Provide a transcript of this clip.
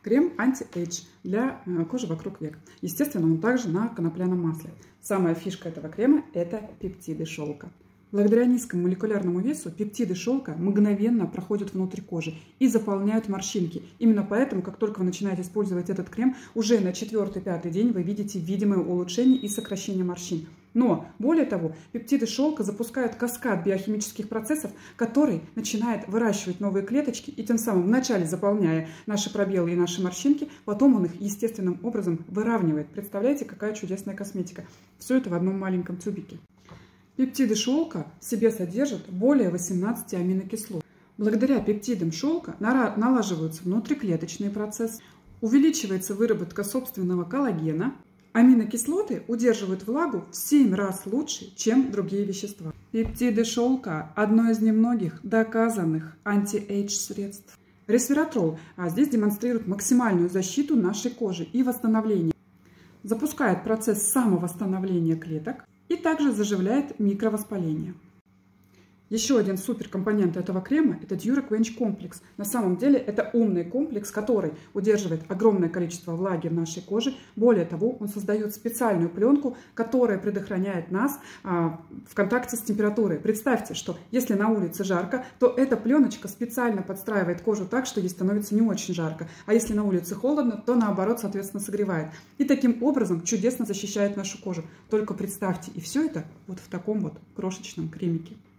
Крем Anti-Age для кожи вокруг век. Естественно, он также на конопляном масле. Самая фишка этого крема – это пептиды шелка. Благодаря низкому молекулярному весу пептиды шелка мгновенно проходят внутрь кожи и заполняют морщинки. Именно поэтому, как только вы начинаете использовать этот крем, уже на 4-5 день вы видите видимое улучшение и сокращение морщин. Но, более того, пептиды шелка запускают каскад биохимических процессов, который начинает выращивать новые клеточки и тем самым вначале заполняя наши пробелы и наши морщинки, потом он их естественным образом выравнивает. Представляете, какая чудесная косметика. Все это в одном маленьком тюбике. Пептиды шелка в себе содержат более 18 аминокислот. Благодаря пептидам шелка налаживаются внутриклеточные процессы, увеличивается выработка собственного коллагена. Аминокислоты удерживают влагу в 7 раз лучше, чем другие вещества. Пептиды шелка – одно из немногих доказанных анти-эйдж средств. Ресвератрол здесь демонстрирует максимальную защиту нашей кожи и восстановление. Запускает процесс самовосстановления клеток и также заживляет микровоспаление. Еще один суперкомпонент этого крема – это DuraQuench комплекс. На самом деле это умный комплекс, который удерживает огромное количество влаги в нашей коже. Более того, он создает специальную пленку, которая предохраняет нас в контакте с температурой. Представьте, что если на улице жарко, то эта пленочка специально подстраивает кожу так, что ей становится не очень жарко. А если на улице холодно, то наоборот, соответственно, согревает. И таким образом чудесно защищает нашу кожу. Только представьте, и все это вот в таком вот крошечном кремике.